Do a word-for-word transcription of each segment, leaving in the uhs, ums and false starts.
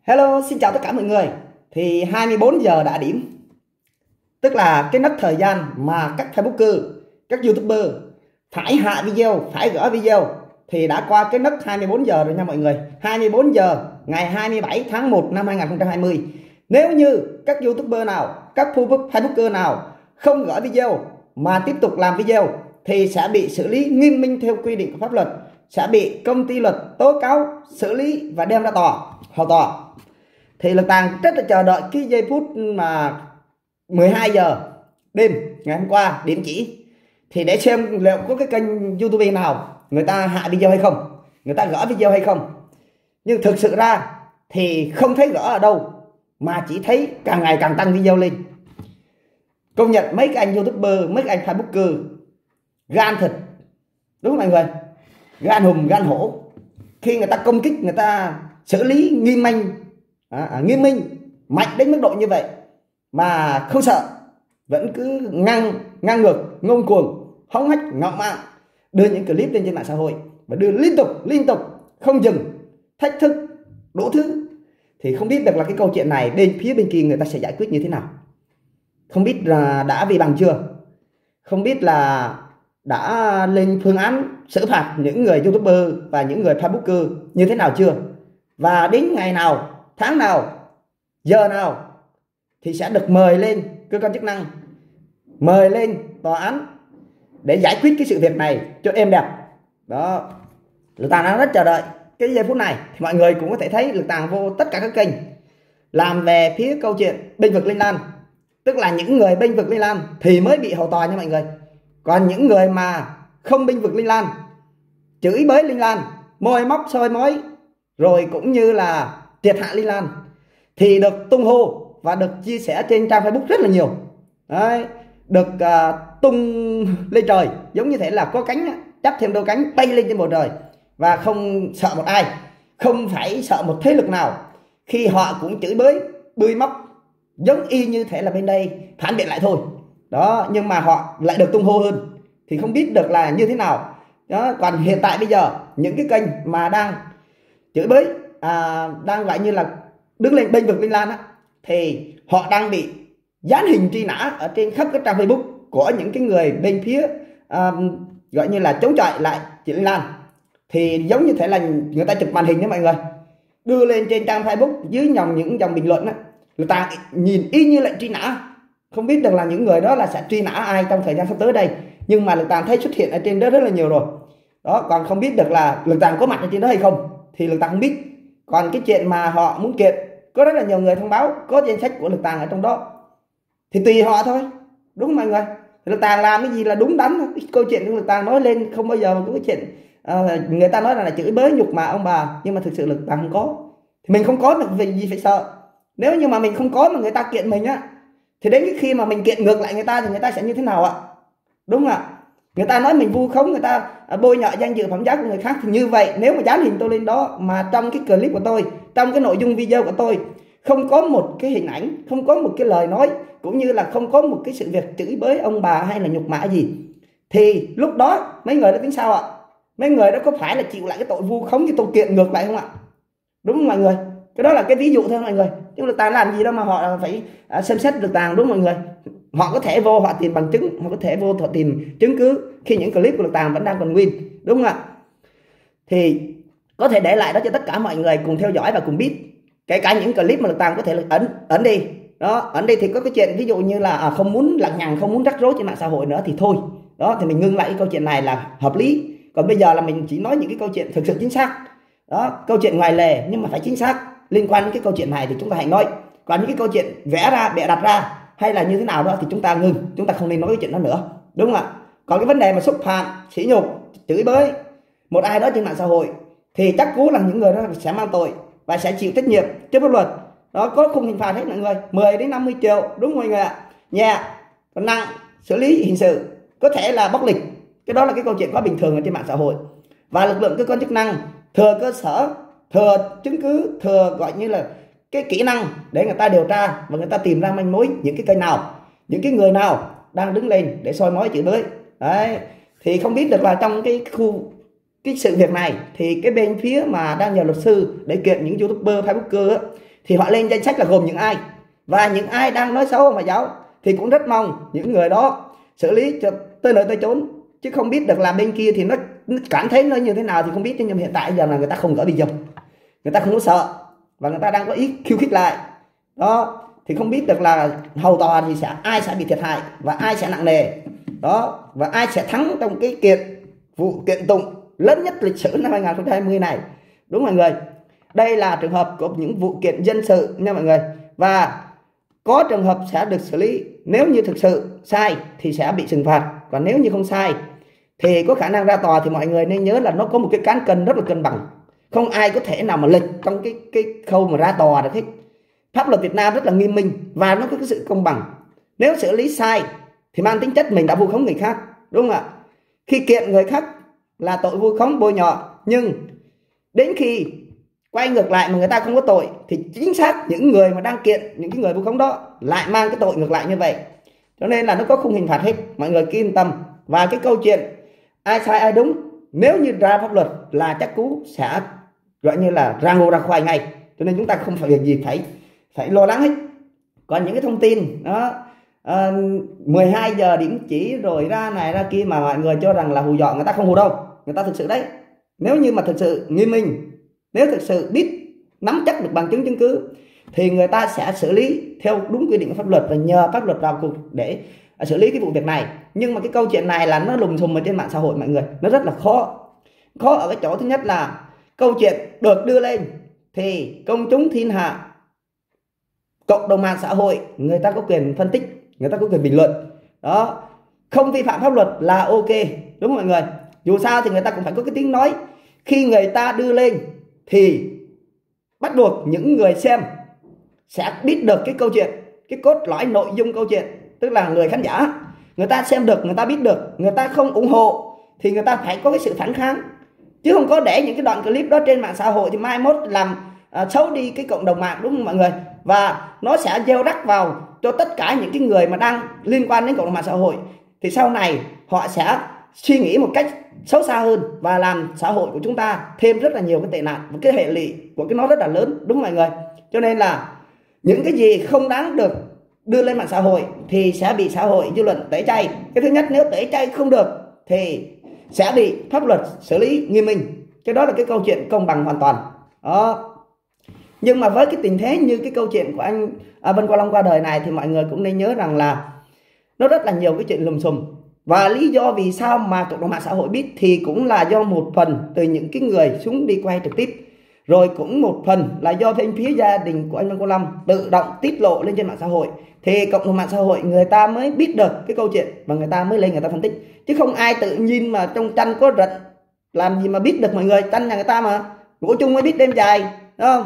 Hello, xin chào tất cả mọi người. Thì hai mươi bốn giờ đã điểm, tức là cái nấc thời gian mà các Facebooker, các YouTuber phải hạ video, phải gỡ video thì đã qua cái nấc hai mươi bốn giờ rồi nha mọi người. hai mươi bốn giờ ngày hai mươi bảy tháng một năm hai nghìn không trăm hai mươi. Nếu như các YouTuber nào, các Facebooker nào không gỡ video mà tiếp tục làm video thì sẽ bị xử lý nghiêm minh theo quy định của pháp luật, sẽ bị công ty luật tố cáo, xử lý và đem ra tòa, hầu tòa. Thì Lực Tàng rất là chờ đợi cái giây phút mà mười hai giờ đêm ngày hôm qua điểm chỉ, thì để xem liệu có cái kênh YouTube nào người ta hạ video hay không, người ta gỡ video hay không. Nhưng thực sự ra thì không thấy gỡ ở đâu, mà chỉ thấy càng ngày càng tăng video lên. Công nhận mấy cái anh YouTuber, mấy cái anh Facebooker gan thật, đúng không mọi người? Gan hùm gan hổ. Khi người ta công kích, người ta xử lý nghiêm minh, à, à, nghiêm minh mạnh đến mức độ như vậy mà không sợ, vẫn cứ ngang ngang ngược, ngông cuồng, hống hách, ngạo mạn, đưa những clip lên trên mạng xã hội và đưa liên tục liên tục không dừng, thách thức đủ thứ. Thì không biết được là cái câu chuyện này bên phía bên kia người ta sẽ giải quyết như thế nào, không biết là đã vì bằng chưa, không biết là đã lên phương án xử phạt những người YouTuber và những người Facebooker như thế nào chưa, và đến ngày nào, tháng nào, giờ nào thì sẽ được mời lên cơ quan chức năng, mời lên tòa án để giải quyết cái sự việc này cho êm đẹp. Đó, Lực Tàng đang rất chờ đợi cái giây phút này. Thì mọi người cũng có thể thấy Lực Tàng vô tất cả các kênh làm về phía câu chuyện bênh vực Linh Lan, tức là những người bênh vực Linh Lan thì mới bị hầu tòa nha mọi người. Còn những người mà không bênh vực Linh Lan, chửi bới Linh Lan, môi móc soi mói, rồi cũng như là triệt hạ Linh Lan thì được tung hô và được chia sẻ trên trang Facebook rất là nhiều. Đấy, được uh, tung lên trời, giống như thế là có cánh, chắp thêm đôi cánh bay lên trên bầu trời, và không sợ một ai, không phải sợ một thế lực nào. Khi họ cũng chửi bới, bươi móc, giống y như thế là bên đây phản biện lại thôi. Đó, nhưng mà họ lại được tung hô hơn, thì không biết được là như thế nào. Đó, còn hiện tại bây giờ những cái kênh mà đang chửi bới, à, đang gọi như là đứng lên bênh vực Linh Lan á, thì họ đang bị dán hình truy nã ở trên khắp các trang Facebook của những cái người bên phía à, gọi như là chống chọi lại chị Linh Lan. Thì giống như thế là người ta chụp màn hình đó mọi người, đưa lên trên trang Facebook, dưới dòng những dòng bình luận á, người ta nhìn y như lệnh truy nã. Không biết được là những người đó là sẽ truy nã ai trong thời gian sắp tới đây, nhưng mà Lực Tàng thấy xuất hiện ở trên đó rất là nhiều rồi. Đó, còn không biết được là Lực Tàng có mặt ở trên đó hay không thì Lực Tàng không biết. Còn cái chuyện mà họ muốn kiện, có rất là nhiều người thông báo có danh sách của Lực Tàng ở trong đó, thì tùy họ thôi, đúng không mọi người? Lực Tàng làm cái gì là đúng đắn thôi. Cái câu chuyện của Lực Tàng nói lên không bao giờ mà có cái chuyện uh, người ta nói là, là chửi bới nhục mạ ông bà, nhưng mà thực sự Lực Tàng không có, thì mình không có mà vì gì phải sợ. Nếu như mà mình không có mà người ta kiện mình á, thì đến cái khi mà mình kiện ngược lại người ta thì người ta sẽ như thế nào ạ? Đúng không ạ? Người ta nói mình vu khống, người ta bôi nhọ danh dự phẩm giá của người khác, thì như vậy nếu mà dán hình tôi lên đó mà trong cái clip của tôi, trong cái nội dung video của tôi không có một cái hình ảnh, không có một cái lời nói, cũng như là không có một cái sự việc chửi bới ông bà hay là nhục mạ gì, thì lúc đó mấy người đó tính sao ạ? Mấy người đó có phải là chịu lại cái tội vu khống, cái tội kiện ngược lại không ạ? Đúng không mọi người? Cái đó là cái ví dụ thôi mọi người, chứ Lực Tàng làm gì đâu mà họ phải à, xem xét Lực Tàng, đúng không mọi người? Họ có thể vô họ tìm bằng chứng, họ có thể vô họ tìm chứng cứ khi những clip của Lực Tàng vẫn đang còn nguyên, đúng không ạ? Thì có thể để lại đó cho tất cả mọi người cùng theo dõi và cùng biết. Kể cả những clip mà Lực Tàng có thể là ẩn ẩn đi đó, ẩn đi thì có cái chuyện ví dụ như là à, không muốn lằng nhằng, không muốn rắc rối trên mạng xã hội nữa thì thôi. Đó, thì mình ngưng lại cái câu chuyện này là hợp lý. Còn bây giờ là mình chỉ nói những cái câu chuyện thực sự chính xác. Đó, câu chuyện ngoài lề nhưng mà phải chính xác liên quan đến cái câu chuyện này thì chúng ta hãy nói. Còn những cái câu chuyện vẽ ra, bịa đặt ra hay là như thế nào đó thì chúng ta ngừng, chúng ta không nên nói cái chuyện đó nữa, đúng không ạ? Còn cái vấn đề mà xúc phạm, sỉ nhục, chửi bới một ai đó trên mạng xã hội thì chắc cú là những người đó sẽ mang tội và sẽ chịu trách nhiệm trước pháp luật. Đó, có khung hình phạt hết mọi người, mười đến năm mươi triệu, đúng không mọi người ạ? Nhẹ, còn nặng xử lý hình sự, có thể là bóc lịch. Cái đó là cái câu chuyện quá bình thường ở trên mạng xã hội. Và lực lượng cơ quan chức năng thừa cơ sở, thừa chứng cứ, thừa gọi như là cái kỹ năng để người ta điều tra và người ta tìm ra manh mối những cái kênh nào, những cái người nào đang đứng lên để soi mói chửi bới. Đấy, thì không biết được là trong cái khu cái sự việc này thì cái bên phía mà đang nhờ luật sư để kiện những YouTuber, Facebooker thì họ lên danh sách là gồm những ai, và những ai đang nói xấu ông bà giáo thì cũng rất mong những người đó xử lý cho tới nơi tới chốn, chứ không biết được là bên kia thì nó, nó cảm thấy nó như thế nào thì không biết. Nhưng hiện tại giờ là người ta không gỡ video, người ta không có sợ và người ta đang có ý khiêu khích lại đó, thì không biết được là hầu tòa thì sẽ ai sẽ bị thiệt hại và ai sẽ nặng nề đó, và ai sẽ thắng trong cái kiện vụ kiện tụng lớn nhất lịch sử năm hai nghìn không trăm hai mươi này. Đúng mọi người, đây là trường hợp của những vụ kiện dân sự nha mọi người, và có trường hợp sẽ được xử lý. Nếu như thực sự sai thì sẽ bị trừng phạt, còn nếu như không sai thì có khả năng ra tòa. Thì mọi người nên nhớ là nó có một cái cán cân rất là cân bằng, không ai có thể nào mà lệch trong cái cái khâu mà ra tòa được hết. Pháp luật Việt Nam rất là nghiêm minh và nó có cái sự công bằng. Nếu xử lý sai thì mang tính chất mình đã vu khống người khác, đúng không ạ? Khi kiện người khác là tội vu khống bôi nhọ, nhưng đến khi quay ngược lại mà người ta không có tội thì chính xác những người mà đang kiện, những cái người vu khống đó lại mang cái tội ngược lại như vậy. Cho nên là nó có khung hình phạt hết, mọi người cứ yên tâm. Và cái câu chuyện ai sai ai đúng, nếu như ra pháp luật là chắc cú sẽ gọi như là ra ngô ra khoai ngay. Cho nên chúng ta không phải việc gì phải phải lo lắng hết. Còn những cái thông tin đó à, mười hai giờ điểm chỉ rồi ra này ra kia mà mọi người cho rằng là hù dọa, người ta không hù đâu, người ta thực sự đấy. Nếu như mà thực sự nghiêm minh, nếu thực sự biết nắm chắc được bằng chứng chứng cứ thì người ta sẽ xử lý theo đúng quy định của pháp luật và nhờ pháp luật vào cuộc để xử lý cái vụ việc này. Nhưng mà cái câu chuyện này là nó lùm xùm ở trên mạng xã hội mọi người, nó rất là khó. Khó ở cái chỗ thứ nhất là câu chuyện được đưa lên thì công chúng thiên hạ, cộng đồng mạng xã hội, người ta có quyền phân tích, người ta có quyền bình luận đó. Không vi phạm pháp luật là ok, đúng không mọi người? Dù sao thì người ta cũng phải có cái tiếng nói. Khi người ta đưa lên thì bắt buộc những người xem sẽ biết được cái câu chuyện, cái cốt lõi nội dung câu chuyện. Tức là người khán giả, người ta xem được, người ta biết được, người ta không ủng hộ thì người ta phải có cái sự phản kháng, chứ không có để những cái đoạn clip đó trên mạng xã hội thì mai mốt làm à, xấu đi cái cộng đồng mạng, đúng không mọi người? Và nó sẽ gieo rắc vào cho tất cả những cái người mà đang liên quan đến cộng đồng mạng xã hội, thì sau này họ sẽ suy nghĩ một cách xấu xa hơn và làm xã hội của chúng ta thêm rất là nhiều cái tệ nạn, và cái hệ lụy của cái nó rất là lớn, đúng không mọi người? Cho nên là những cái gì không đáng được đưa lên mạng xã hội thì sẽ bị xã hội dư luận tẩy chay. Cái thứ nhất, nếu tẩy chay không được thì sẽ bị pháp luật xử lý nghiêm minh. Cái đó là cái câu chuyện công bằng hoàn toàn đó. Nhưng mà với cái tình thế như cái câu chuyện của anh à, Vân Quang Long qua đời này thì mọi người cũng nên nhớ rằng là nó rất là nhiều cái chuyện lùm xùm. Và lý do vì sao mà cộng đồng mạng xã hội biết thì cũng là do một phần từ những cái người xuống đi quay trực tiếp, rồi cũng một phần là do bên phía gia đình của anh Vân Quang Long tự động tiết lộ lên trên mạng xã hội, thì cộng đồng mạng xã hội người ta mới biết được cái câu chuyện và người ta mới lên người ta phân tích. Chứ không ai tự nhiên mà trong tranh có rận làm gì mà biết được mọi người. Tranh nhà người ta mà, ngủ chung mới biết đêm dài, đúng không?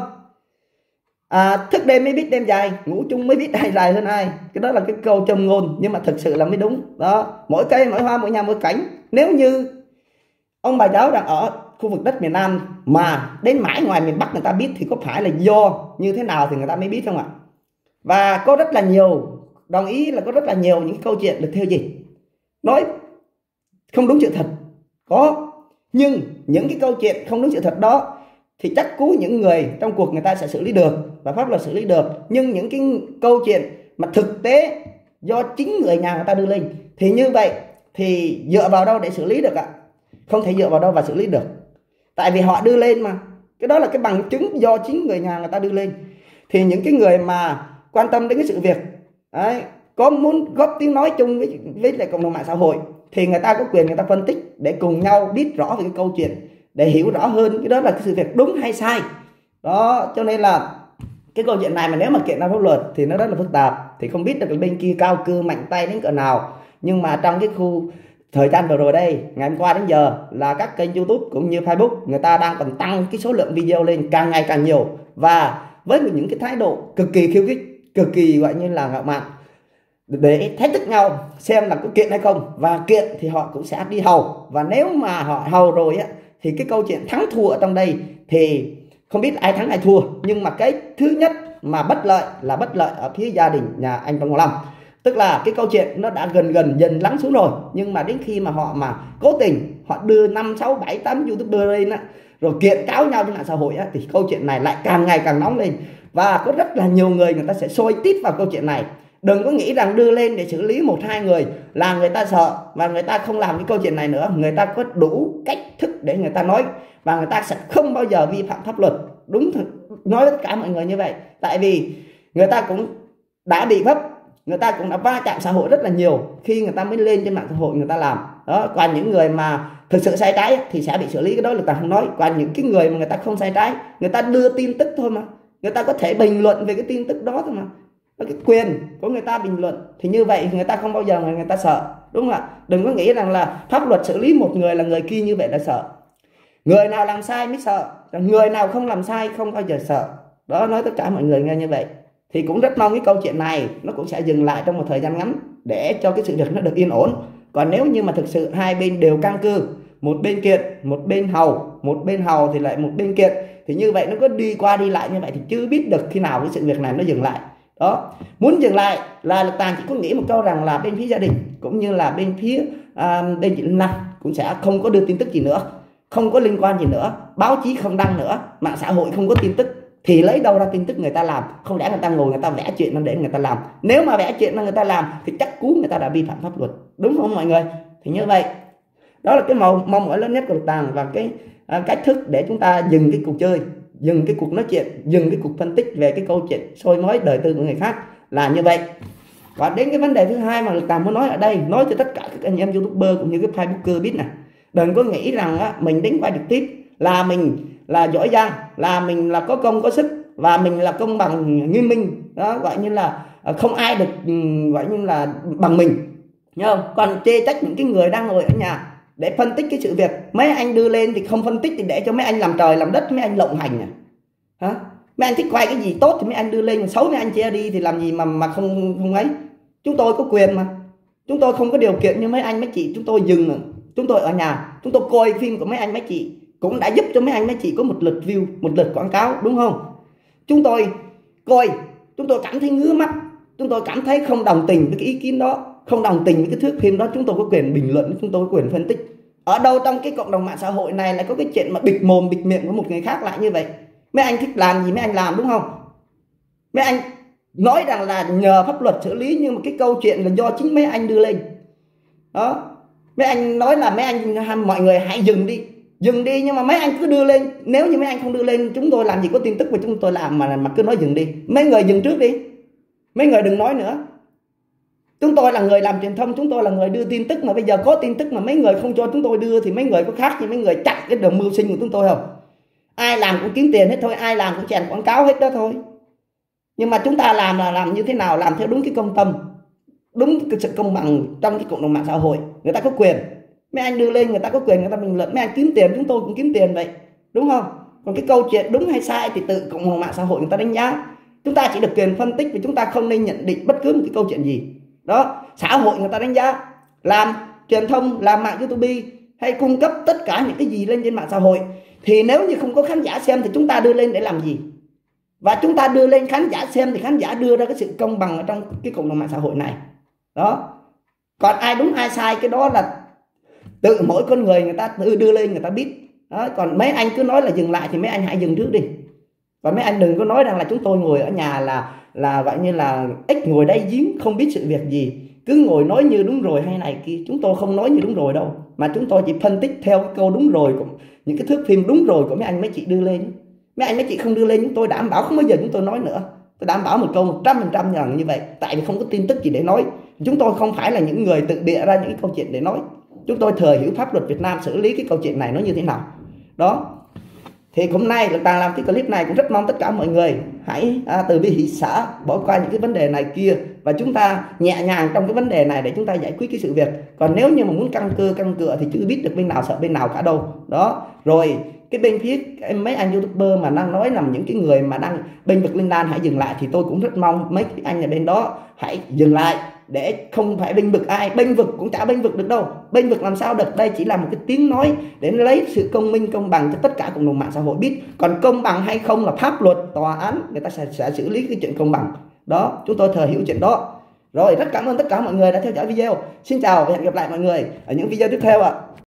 À, thức đêm mới biết đêm dài, ngủ chung mới biết ai dài hơn ai. Cái đó là cái câu châm ngôn nhưng mà thực sự là mới đúng đó. Mỗi cây mỗi hoa mỗi nhà mỗi cảnh. Nếu như ông bà giáo đang ở khu vực đất miền Nam mà đến mãi ngoài miền Bắc người ta biết thì có phải là do như thế nào thì người ta mới biết không ạ? Và có rất là nhiều, đồng ý là có rất là nhiều những câu chuyện được theo gì nói không đúng sự thật có, nhưng những cái câu chuyện không đúng sự thật đó thì chắc cú những người trong cuộc người ta sẽ xử lý được và pháp luật xử lý được. Nhưng những cái câu chuyện mà thực tế do chính người nhà người ta đưa lên thì như vậy thì dựa vào đâu để xử lý được ạ? Không thể dựa vào đâu và xử lý được, tại vì họ đưa lên mà. Cái đó là cái bằng chứng do chính người nhà người ta đưa lên. Thì những cái người mà quan tâm đến cái sự việc đấy, có muốn góp tiếng nói chung với, với lại cộng đồng mạng xã hội thì người ta có quyền người ta phân tích để cùng nhau biết rõ về cái câu chuyện, để hiểu rõ hơn cái đó là cái sự việc đúng hay sai đó. Cho nên là cái câu chuyện này mà nếu mà kiện ra pháp luật thì nó rất là phức tạp, thì không biết được cái bên kia cao cư mạnh tay đến cỡ nào. Nhưng mà trong cái khu thời gian vừa rồi đây, ngày hôm qua đến giờ là các kênh YouTube cũng như Facebook người ta đang còn tăng cái số lượng video lên càng ngày càng nhiều, và với những cái thái độ cực kỳ khiêu khích, cực kỳ gọi như là ngạo mạn để thách thức nhau xem là có kiện hay không. Và kiện thì họ cũng sẽ đi hầu, và nếu mà họ hầu rồi á thì cái câu chuyện thắng thua ở trong đây thì không biết ai thắng ai thua. Nhưng mà cái thứ nhất mà bất lợi là bất lợi ở phía gia đình nhà anh Vân Quang Long. Tức là cái câu chuyện nó đã gần gần dần lắng xuống rồi, nhưng mà đến khi mà họ mà cố tình họ đưa năm sáu bảy tám youtuber lên á, rồi kiện cáo nhau trên mạng xã hội á, thì câu chuyện này lại càng ngày càng nóng lên. và có rất là nhiều người người ta sẽ sôi tít vào câu chuyện này. Đừng có nghĩ rằng đưa lên để xử lý một hai người là người ta sợ và người ta không làm cái câu chuyện này nữa. Người ta có đủ cách thức để người ta nói và người ta sẽ không bao giờ vi phạm pháp luật. Đúng thật, nói với tất cả mọi người như vậy. Tại vì người ta cũng đã bị vấp, người ta cũng đã va chạm xã hội rất là nhiều khi người ta mới lên trên mạng xã hội người ta làm đó. Còn những người mà thực sự sai trái thì sẽ bị xử lý, cái đó là ta không nói. Còn những cái người mà người ta không sai trái, người ta đưa tin tức thôi mà, người ta có thể bình luận về cái tin tức đó thôi mà, cái quyền của người ta bình luận, thì như vậy người ta không bao giờ người, người ta sợ, đúng không ạ? Đừng có nghĩ rằng là pháp luật xử lý một người là người kia như vậy là sợ. Người nào làm sai mới sợ, người nào không làm sai không bao giờ sợ. Đó, nói tất cả mọi người nghe như vậy. Thì cũng rất mong cái câu chuyện này nó cũng sẽ dừng lại trong một thời gian ngắn để cho cái sự việc nó được yên ổn. Còn nếu như mà thực sự hai bên đều căng cư, một bên kiện, một bên hầu, một bên hầu thì lại một bên kiện, thì như vậy nó có đi qua đi lại như vậy thì chưa biết được khi nào cái sự việc này nó dừng lại. Đó, muốn dừng lại là Lực Tàng chỉ có nghĩ một câu rằng là bên phía gia đình cũng như là bên phía à, bên chị Linh Lan cũng sẽ không có đưa tin tức gì nữa, không có liên quan gì nữa, báo chí không đăng nữa, mạng xã hội không có tin tức, thì lấy đâu ra tin tức người ta làm? Không lẽ người ta ngồi người ta vẽ chuyện để người ta làm? Nếu mà vẽ chuyện người ta làm thì chắc cú người ta đã vi phạm pháp luật, đúng không mọi người? Thì như vậy đó là cái mong mong mỏi lớn nhất của Lực Tàng và cái à, cách thức để chúng ta dừng cái cuộc chơi, dừng cái cuộc nói chuyện, dừng cái cuộc phân tích về cái câu chuyện soi mói đời tư của người khác là như vậy. Và đến cái vấn đề thứ hai mà Lực Tàng muốn nói ở đây, nói cho tất cả các anh em YouTuber cũng như cái Facebooker biết này, đừng có nghĩ rằng á, mình đến quay trực tiếp là mình là giỏi giang, là mình là có công có sức và mình là công bằng nghiêm minh, đó gọi như là không ai được gọi như là bằng mình, nhớ không? Còn chê trách những cái người đang ngồi ở nhà để phân tích cái sự việc, mấy anh đưa lên thì không phân tích thì để cho mấy anh làm trời làm đất, mấy anh lộng hành à? Hả? Mấy anh thích quay cái gì tốt thì mấy anh đưa lên, xấu mấy anh che đi thì làm gì mà mà không không ấy. Chúng tôi có quyền mà, chúng tôi không có điều kiện như mấy anh mấy chị, chúng tôi dừng, chúng tôi ở nhà chúng tôi coi phim của mấy anh mấy chị cũng đã giúp cho mấy anh mấy chị có một lượt view, một lượt quảng cáo, đúng không? Chúng tôi coi, chúng tôi cảm thấy ngứa mắt, chúng tôi cảm thấy không đồng tình với cái ý kiến đó, không đồng tình với cái thước phim đó, chúng tôi có quyền bình luận, chúng tôi có quyền phân tích. Ở đâu trong cái cộng đồng mạng xã hội này lại có cái chuyện mà bịt mồm bịt miệng của một người khác lại như vậy? Mấy anh thích làm gì mấy anh làm, đúng không? Mấy anh nói rằng là nhờ pháp luật xử lý, nhưng mà cái câu chuyện là do chính mấy anh đưa lên đó. Mấy anh nói là mấy anh mọi người hãy dừng đi, dừng đi, nhưng mà mấy anh cứ đưa lên. Nếu như mấy anh không đưa lên, chúng tôi làm gì có tin tức mà chúng tôi làm mà mà cứ nói dừng đi. Mấy người dừng trước đi, mấy người đừng nói nữa. Chúng tôi là người làm truyền thông, chúng tôi là người đưa tin tức, mà bây giờ có tin tức mà mấy người không cho chúng tôi đưa thì mấy người có khác như mấy người chặn cái đồng mưu sinh của chúng tôi không? Ai làm cũng kiếm tiền hết thôi, ai làm cũng chèn quảng cáo hết đó thôi. Nhưng mà chúng ta làm là làm như thế nào? Làm theo đúng cái công tâm, đúng cái sự công bằng trong cái cộng đồng mạng xã hội. Người ta có quyền, mấy anh đưa lên người ta có quyền người ta bình luận, mấy anh kiếm tiền chúng tôi cũng kiếm tiền vậy, đúng không? Còn cái câu chuyện đúng hay sai thì tự cộng đồng mạng xã hội người ta đánh giá. Chúng ta chỉ được quyền phân tích, vì chúng ta không nên nhận định bất cứ một cái câu chuyện gì đó. Xã hội người ta đánh giá, làm truyền thông, làm mạng YouTube hay cung cấp tất cả những cái gì lên trên mạng xã hội, thì nếu như không có khán giả xem thì chúng ta đưa lên để làm gì? Và chúng ta đưa lên khán giả xem thì khán giả đưa ra cái sự công bằng ở trong cái cộng đồng mạng xã hội này đó. Còn ai đúng ai sai cái đó là tự mỗi con người người ta tự đưa lên người ta biết đó. Còn mấy anh cứ nói là dừng lại thì mấy anh hãy dừng trước đi. Còn mấy anh đừng có nói rằng là chúng tôi ngồi ở nhà là là gọi như là ếch ngồi đáy giếng không biết sự việc gì, cứ ngồi nói như đúng rồi hay này kia. Chúng tôi không nói như đúng rồi đâu, mà chúng tôi chỉ phân tích theo cái câu đúng rồi của những cái thước phim đúng rồi của mấy anh mấy chị đưa lên. Mấy anh mấy chị không đưa lên chúng tôi đảm bảo không bao giờ chúng tôi nói nữa. Tôi đảm bảo một câu một trăm phần trăm rằng như vậy, tại vì không có tin tức gì để nói. Chúng tôi không phải là những người tự bịa ra những câu chuyện để nói. Chúng tôi thừa hiểu pháp luật Việt Nam xử lý cái câu chuyện này nó như thế nào đó. Thì hôm nay Lực Tàng làm cái clip này cũng rất mong tất cả mọi người hãy à, từ bi hỷ xã, bỏ qua những cái vấn đề này kia và chúng ta nhẹ nhàng trong cái vấn đề này để chúng ta giải quyết cái sự việc. Còn nếu như mà muốn căng cơ căng cựa thì chưa biết được bên nào sợ bên nào cả đâu đó. Rồi cái bên phía mấy anh YouTuber mà đang nói là những cái người mà đang bênh vực Linh Lan hãy dừng lại, thì tôi cũng rất mong mấy cái anh ở bên đó hãy dừng lại, để không phải bênh vực ai. Bênh vực cũng chả bênh vực được đâu, bênh vực làm sao được. Đây chỉ là một cái tiếng nói để lấy sự công minh công bằng cho tất cả cộng đồng mạng xã hội biết. Còn công bằng hay không là pháp luật, tòa án người ta sẽ, sẽ xử lý cái chuyện công bằng đó. Chúng tôi thừa hiểu chuyện đó. Rồi rất cảm ơn tất cả mọi người đã theo dõi video. Xin chào và hẹn gặp lại mọi người ở những video tiếp theo ạ.